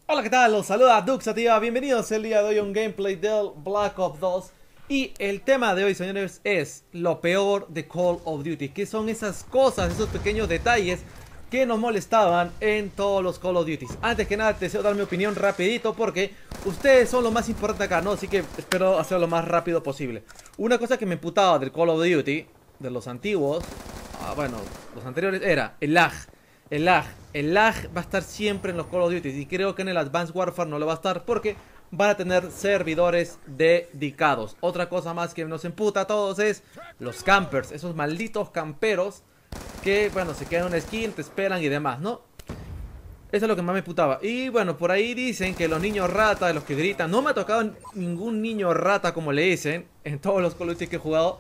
Hola, ¿qué tal? Los saluda Duxativa. Bienvenidos el día de hoy a un gameplay del Black Ops 2. Y el tema de hoy, señores, es lo peor de Call of Duty. ¿Qué son esas cosas, esos pequeños detalles que nos molestaban en todos los Call of Duty? Antes que nada, te deseo dar mi opinión rapidito porque ustedes son lo más importante acá, ¿no? Así que espero hacerlo lo más rápido posible. Una cosa que me emputaba del Call of Duty, de los antiguos, bueno, los anteriores, era el lag. El lag. El lag va a estar siempre en los Call of Duty. Y creo que en el Advanced Warfare no lo va a estar porque van a tener servidores dedicados. Otra cosa más que nos emputa a todos es los campers. Esos malditos camperos que, bueno, se quedan en una skin, te esperan y demás, ¿no? Eso es lo que más me putaba. Y bueno, por ahí dicen que los niños rata, los que gritan. No me ha tocado ningún niño rata como le dicen en todos los Call of Duty que he jugado.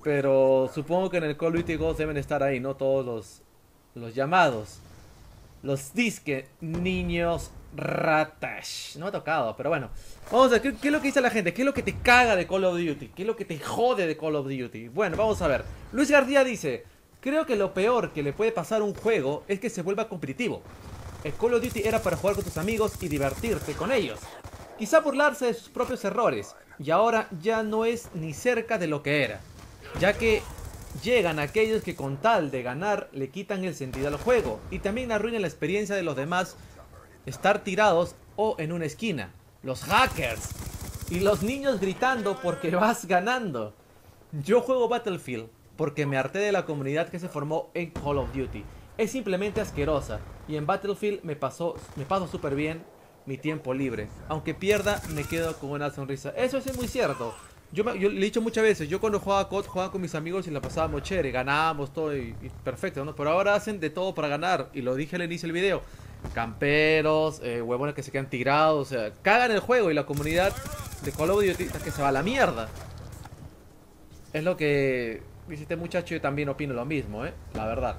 Pero supongo que en el Call of Duty Ghost deben estar ahí, ¿no? Todos los llamados. Los disque niños ratas. No me ha tocado, pero bueno. Vamos a ver, ¿qué es lo que dice la gente? ¿Qué es lo que te caga de Call of Duty? ¿Qué es lo que te jode de Call of Duty? Bueno, vamos a ver. Luis García dice: creo que lo peor que le puede pasar a un juego es que se vuelva competitivo. El Call of Duty era para jugar con tus amigos y divertirte con ellos. Quizá burlarse de sus propios errores. Y ahora ya no es ni cerca de lo que era. Ya que llegan aquellos que con tal de ganar le quitan el sentido al juego y también arruinan la experiencia de los demás estar tirados o en una esquina. Los hackers y los niños gritando porque vas ganando. Yo juego Battlefield porque me harté de la comunidad que se formó en Call of Duty. Es simplemente asquerosa y en Battlefield me paso súper bien mi tiempo libre. Aunque pierda me quedo con una sonrisa. Eso es muy cierto. Yo le he dicho muchas veces, yo cuando jugaba COD jugaba con mis amigos y la pasábamos chévere, ganábamos todo y perfecto, ¿no? Pero ahora hacen de todo para ganar, y lo dije al inicio del video. Camperos, huevones que se quedan tirados, o sea, cagan el juego y la comunidad de Call of Duty que se va a la mierda. Es lo que dice este muchacho, yo también opino lo mismo, la verdad.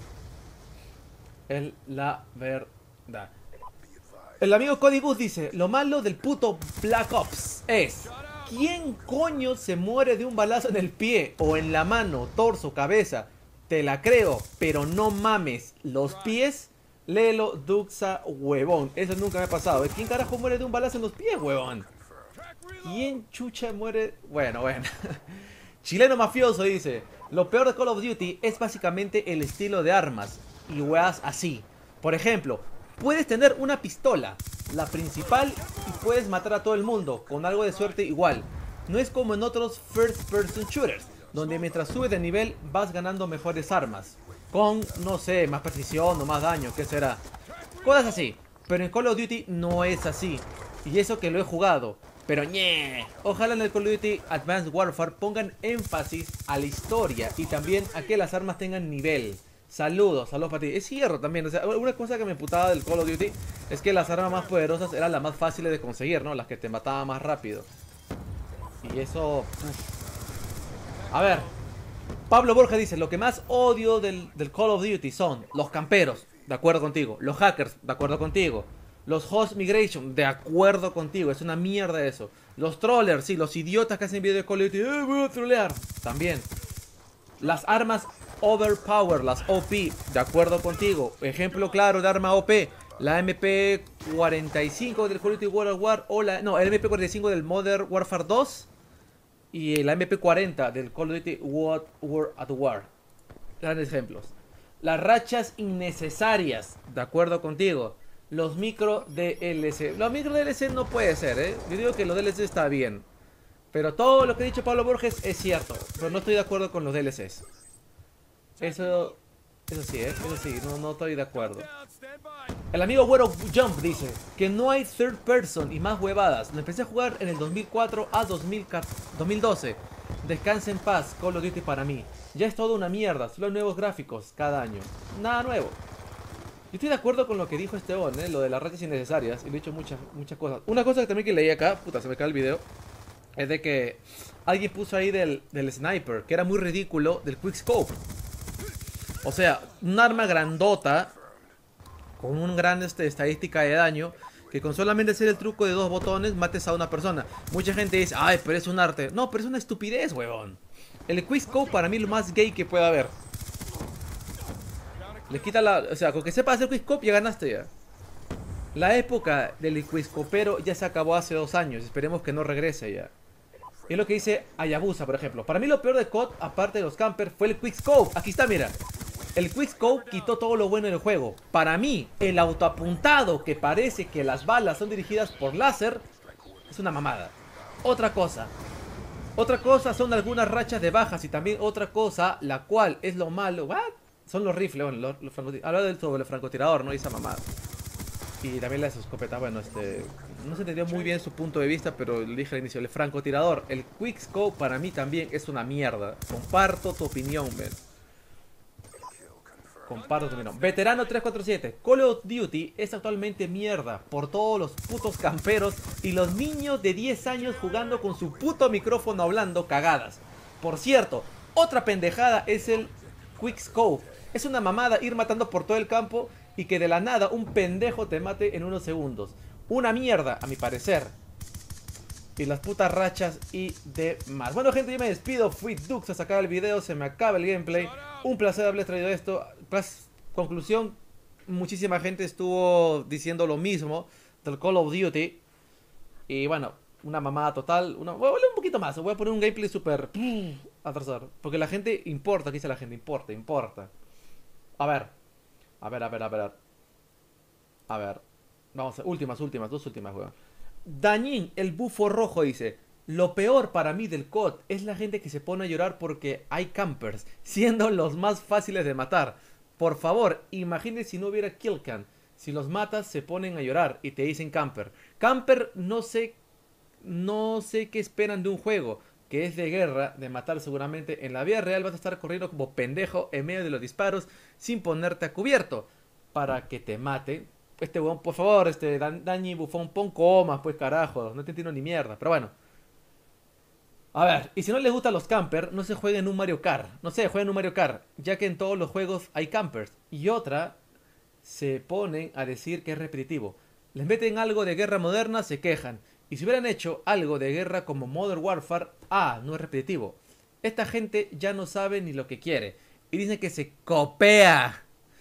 Es la verdad. El amigo Cody Booth dice: lo malo del puto Black Ops es: ¿quién coño se muere de un balazo en el pie o en la mano, torso, cabeza? Te la creo, pero no mames. Los pies, léelo, Duxa, huevón. Eso nunca me ha pasado. ¿Quién carajo muere de un balazo en los pies, huevón? ¿Quién chucha muere? Bueno. Chileno mafioso dice: lo peor de Call of Duty es básicamente el estilo de armas y weas así. Por ejemplo, puedes tener una pistola, la principal, y puedes matar a todo el mundo, con algo de suerte igual. No es como en otros first person shooters, donde mientras subes de nivel vas ganando mejores armas. Con, no sé, más precisión o más daño, ¿qué será? Cosas así. Pero en Call of Duty no es así. Y eso que lo he jugado. Pero ñe. Ojalá en el Call of Duty Advanced Warfare pongan énfasis a la historia y también a que las armas tengan nivel. Saludos para ti. Es cierto también, o sea, una cosa que me putaba del Call of Duty es que las armas más poderosas eran las más fáciles de conseguir, ¿no? Las que te mataban más rápido. Y eso... A ver, Pablo Borja dice: lo que más odio del Call of Duty son los camperos, de acuerdo contigo. Los hackers, de acuerdo contigo. Los host migration, de acuerdo contigo. Es una mierda eso. Los trollers, sí, los idiotas que hacen video de Call of Duty. Voy a trolear. También. Las armas overpower, las OP, de acuerdo contigo. Ejemplo claro de arma OP: la MP45 del Call of Duty World at War, o la, no, el MP45 del Modern Warfare 2 y la MP40 del Call of Duty World at War. Grandes ejemplos. Las rachas innecesarias, de acuerdo contigo. Los micro DLC. Los micro DLC no puede ser, Yo digo que los DLC está bien. Pero todo lo que ha dicho Pablo Borges es cierto. Pero no estoy de acuerdo con los DLCs. Eso sí, Eso sí, no estoy de acuerdo. El amigo Güero Jump dice que no hay third person y más huevadas. Lo empecé a jugar en el 2004 a 2012. Descansa en paz, Call of Duty para mí. Ya es todo una mierda, solo nuevos gráficos cada año. Nada nuevo. Yo estoy de acuerdo con lo que dijo Esteban, lo de las rachas innecesarias. Y le he dicho muchas cosas. Una cosa que también que leí acá, puta, se me cae el video, es de que alguien puso ahí del sniper, que era muy ridículo, del quickscope. O sea, un arma grandota con un gran estadística de daño, que con solamente hacer el truco de 2 botones mates a una persona. Mucha gente dice: ay, pero es un arte. No, pero es una estupidez, huevón. El quickscope para mí es lo más gay que puede haber. Le quita la... O sea, con que sepas hacer quickscope ya ganaste ya. La época del quickscopero ya se acabó hace 2 años. Esperemos que no regrese ya. Y es lo que dice Hayabusa, por ejemplo. Para mí lo peor de COD, aparte de los campers, fue el quickscope. Aquí está, mira. El quickscope quitó todo lo bueno del juego. Para mí, el autoapuntado que parece que las balas son dirigidas por láser es una mamada. Otra cosa. Otra cosa son algunas rachas de bajas. Y también otra cosa, la cual es lo malo. ¿What? Son los rifles, bueno, los francotiradores. Habla sobre el francotirador, ¿no? Esa mamada. Y también las escopetas, bueno, no se entendió muy bien su punto de vista, pero lo dije al inicio, el francotirador, el quickscope para mí también es una mierda. Comparto tu opinión, man. Comparto tu opinión. Veterano 347, Call of Duty es actualmente mierda por todos los putos camperos y los niños de 10 años jugando con su puto micrófono hablando cagadas. Por cierto, otra pendejada es el quickscope. Es una mamada ir matando por todo el campo y que de la nada un pendejo te mate en unos segundos. Una mierda, a mi parecer. Y las putas rachas y demás. Bueno, gente, yo me despido. Fui Dux a sacar el video. Se me acaba el gameplay. Un placer haberles traído esto. Conclusión, muchísima gente estuvo diciendo lo mismo del Call of Duty. Y bueno, una mamada total. Voy a hablar un poquito más. Voy a poner un gameplay súper atrasado. Porque la gente importa. Aquí dice la gente, importa. A ver. A ver. Vamos a ver. Dos últimas, weón. Dañín, el bufo rojo, dice: lo peor para mí del COD es la gente que se pone a llorar porque hay campers, siendo los más fáciles de matar. Por favor, imagínense si no hubiera killcam. Si los matas se ponen a llorar y te dicen camper. Camper, no sé qué esperan de un juego que es de guerra, de matar seguramente. En la vida real vas a estar corriendo como pendejo en medio de los disparos sin ponerte a cubierto para que te mate. Weón, por favor, Dañi, bufón, pon comas, pues carajo, no te entiendo ni mierda, pero bueno. A ver, y si no les gustan los campers, no se jueguen en un Mario Kart. No sé, jueguen en un Mario Kart, ya que en todos los juegos hay campers. Y otra, se ponen a decir que es repetitivo. Les meten algo de guerra moderna, se quejan. Y si hubieran hecho algo de guerra como Modern Warfare, no es repetitivo. Esta gente ya no sabe ni lo que quiere. Y dicen que se copia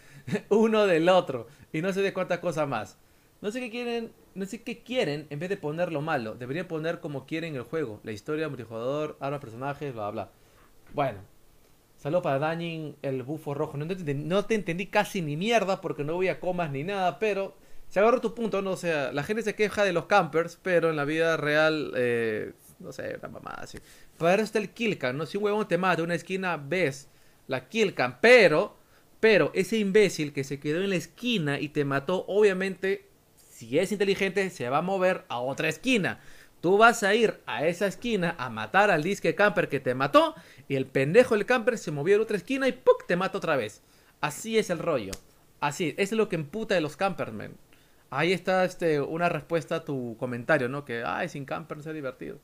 uno del otro. Y no sé de cuántas cosas más. No sé qué quieren en vez de poner lo malo. Deberían poner como quieren el juego. La historia, multijugador, armas, personajes, bla bla. Bueno. Saludos para Dañin, el bufo rojo. No te entendí casi ni mierda porque no voy a comas ni nada, pero se agarró tu punto, ¿no? O sea, la gente se queja de los campers, pero en la vida real, no sé, una mamada así. Para eso está el killcam, ¿no? Si un huevón te mata en una esquina, ves la killcam, pero ese imbécil que se quedó en la esquina y te mató, obviamente, si es inteligente, se va a mover a otra esquina. Tú vas a ir a esa esquina a matar al disque camper que te mató y el pendejo del camper se movió a la otra esquina y ¡puc! Te mata otra vez. Así es el rollo. Así, eso es lo que emputa de los campers, man. Ahí está una respuesta a tu comentario, ¿no? Que, sin camper no sea divertido.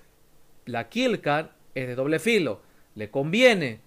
La killcam es de doble filo. Le conviene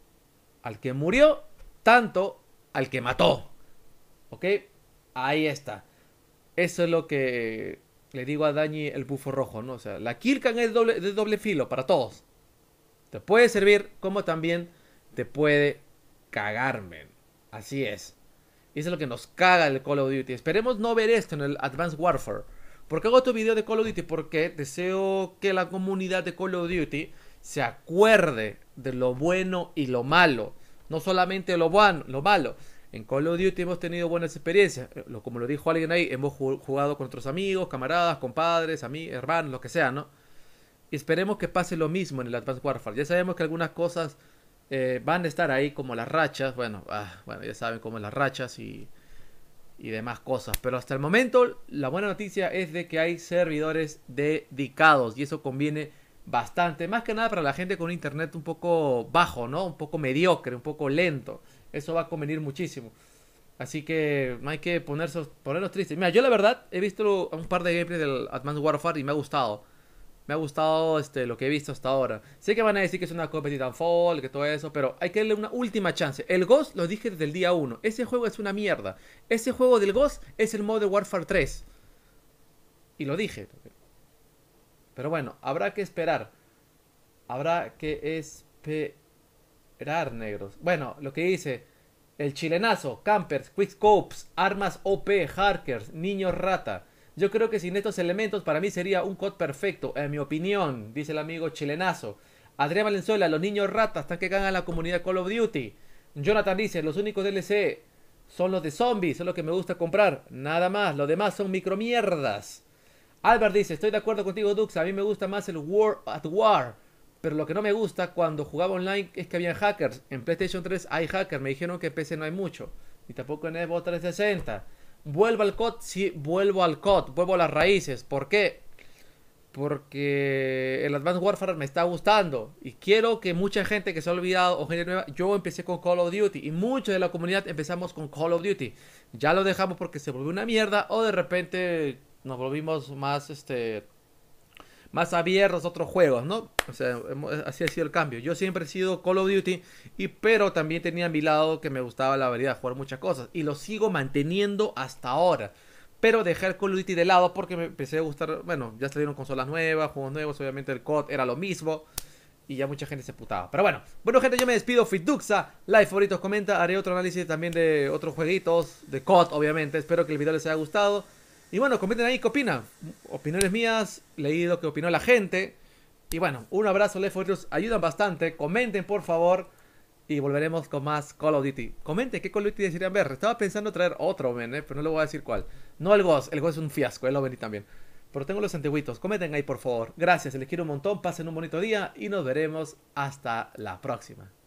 al que murió tanto al que mató. ¿Ok? Ahí está. Eso es lo que le digo a Dañi, el bufo rojo, ¿no? O sea, la killcam es de doble filo para todos. Te puede servir como también te puede cagar, men. Así es. Y eso es lo que nos caga el Call of Duty. Esperemos no ver esto en el Advanced Warfare. ¿Por qué hago otro video de Call of Duty? Porque deseo que la comunidad de Call of Duty se acuerde de lo bueno y lo malo. No solamente lo malo. En Call of Duty hemos tenido buenas experiencias. Como lo dijo alguien ahí, hemos jugado con otros amigos, camaradas, compadres, hermanos, lo que sea, ¿no? Y esperemos que pase lo mismo en el Advanced Warfare. Ya sabemos que algunas cosas van a estar ahí, como las rachas. Bueno, ya saben cómo las rachas y demás cosas. Pero hasta el momento, la buena noticia es de que hay servidores dedicados. Y eso conviene bastante. Más que nada para la gente con un internet un poco bajo, ¿no? Un poco mediocre, un poco lento. Eso va a convenir muchísimo. Así que no hay que ponernos tristes. Mira, yo la verdad he visto un par de gameplays del Advanced Warfare y me ha gustado. Me ha gustado lo que he visto hasta ahora. Sé que van a decir que es una copia de Titanfall, que todo eso, pero hay que darle una última chance. El Ghost lo dije desde el día 1. Ese juego es una mierda. Ese juego del Ghost es el Modern Warfare 3. Y lo dije. Pero bueno, habrá que esperar. Habrá que esperar, negros. Bueno, lo que dice El chilenazo, campers, quickscopes, armas OP, hackers, niños rata. Yo creo que sin estos elementos para mí sería un COD perfecto, en mi opinión, dice el amigo chilenazo. Adrián Valenzuela, los niños ratas están que cagan a la comunidad Call of Duty. Jonathan dice, los únicos DLC son los de zombies, son los que me gusta comprar. Nada más, los demás son micromierdas. Albert dice, estoy de acuerdo contigo, Dux, a mí me gusta más el War at War. Pero lo que no me gusta cuando jugaba online es que había hackers. En PlayStation 3 hay hackers, me dijeron que en PC no hay mucho. Y tampoco en Xbox 360. ¿Vuelvo al COD? Sí, vuelvo al COD, vuelvo a las raíces. ¿Por qué? Porque el Advanced Warfare me está gustando. Y quiero que mucha gente que se ha olvidado o gente nueva, yo empecé con Call of Duty. Y mucha de la comunidad empezamos con Call of Duty. Ya lo dejamos porque se volvió una mierda. O de repente nos volvimos más abiertos a otros juegos, ¿no? O sea, así ha sido el cambio. Yo siempre he sido Call of Duty, pero también tenía a mi lado que me gustaba la variedad de jugar muchas cosas. Y lo sigo manteniendo hasta ahora. Pero dejé el Call of Duty de lado porque me empecé a gustar. Bueno, ya salieron consolas nuevas, juegos nuevos. Obviamente el COD era lo mismo. Y ya mucha gente se putaba. Pero bueno, gente, yo me despido. Fitduxa, like, favoritos, comenta. Haré otro análisis también de otros jueguitos. De COD, obviamente. Espero que el video les haya gustado. Y bueno, comenten ahí qué opinan. Opiniones mías, leí lo que opinó la gente. Y bueno, un abrazo, les favoritos. Ayudan bastante. Comenten, por favor. Y volveremos con más Call of Duty. Comenten qué Call of Duty desearían ver. Estaba pensando traer otro, pero no le voy a decir cuál. No el Ghost. El Ghost es un fiasco. El Omen también. Pero tengo los antiguitos. Comenten ahí, por favor. Gracias, les quiero un montón. Pasen un bonito día. Y nos veremos hasta la próxima.